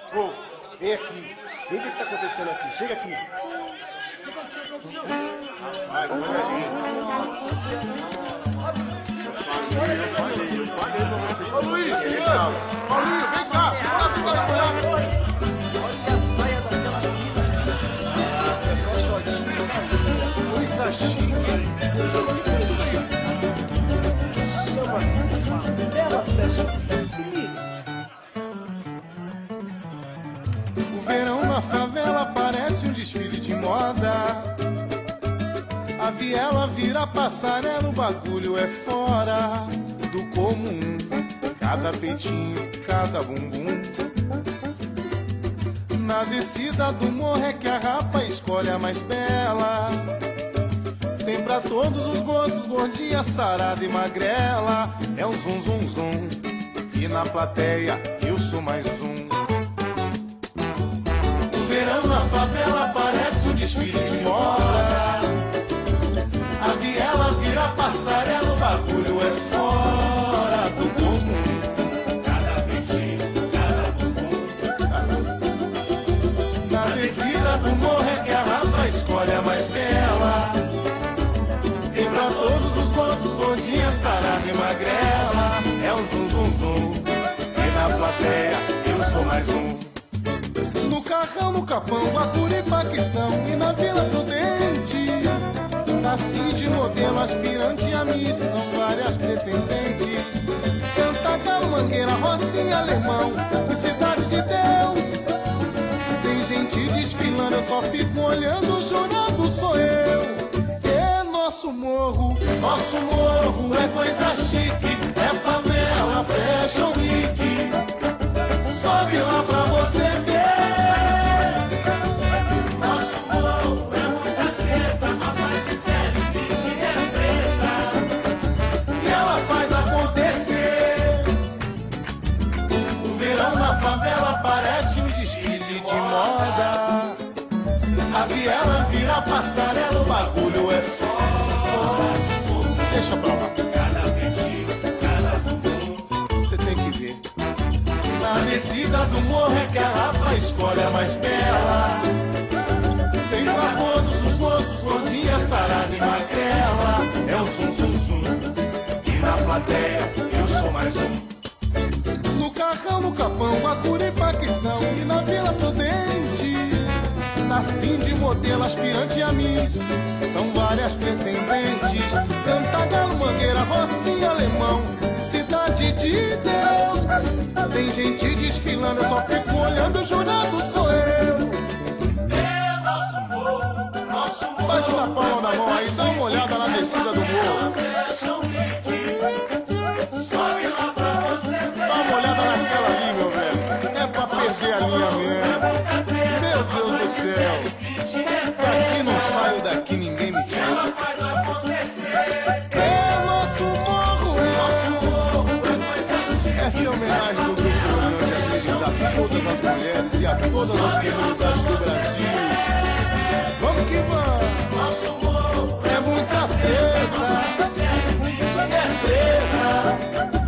Ô, vem aqui. Vem ver o que tá acontecendo aqui. Chega aqui. O que aconteceu? Rapaz, olha ali. Ô, Luiz, vem cá. Ô, Luiz, vem cá. Olha a saia daquela menina. É só shortinho. Coisa chique. Chama-se Favela Fashion. Se liga. O verão na favela parece um desfile de moda. A viela vira passarela, o bagulho é fora do comum. Cada peitinho, cada bumbum. Na descida do morro é que a rapa escolhe a mais bela. Tem pra todos os gostos, gordinha, sarada e magrela. É um zum, zum, zum. E na plateia eu sou mais um. O verão na favela parece um desfile de moda. A viela vira passarela, o bagulho é fora do comum. Cada peitinho, cada bumbum. Na descida do morro é que a rapa escolhe a mais bela. Tem pra todos os gostos, gordinha, sarada e magrela. É um zum, zum, zum. E na plateia eu sou mais um. No carrão, no capão, Bacuri e Paquistão. E na Vila Prudente, assim de modelo, aspirante a miss, são várias pretendentes. Cantagalo, Mangueira, Rocinha, Alemão e Cidade de Deus. Tem gente desfilando, eu só fico olhando, o jurado sou eu. É nosso morro é coisa chique. É favela, Fashion Week. Sobe lá pra você ver. Nosso morro é muita treta. Nossa Gisele Bündchen é preta e ela faz acontecer. O verão na favela parece um desfile de moda. A viela vira passarela, o bagulho é fora. Deixa pra lá. Cada peitinho, cada bumbum. Você tem que ver. Na descida do morro é que a rapa escolhe a mais bela. Tem pra todos os gostos, gordinha, sarada e magrela. É o zum, zum, zum. E na plateia eu sou mais um. No carrão, no capão, Bacuri e Paquistão. E na Vila Prudente, assim de modelo, aspirante a miss, são várias pretendentes. Cantagalo, Mangueira, Rocinha, Alemão, Cidade de Deus. Tem gente desfilando, eu só fico olhando, o jurado sou eu. É nosso morro. Bate na palma da mão aí, dá uma olhada na descida do morro. Sobe lá pra você ver. Dá uma olhada naquela ali, meu velho. É pra perder a linha mesmo. Meu Deus do céu. Daqui não saio, daqui ninguém me tira. Ela faz acontecer. É nosso morro, Essa é a homenagem do Grupo União de Amigos a todas as mulheres e a todas as comunidades do Brasil. Vamos que vamos. Nosso morro é muita treta. É treta.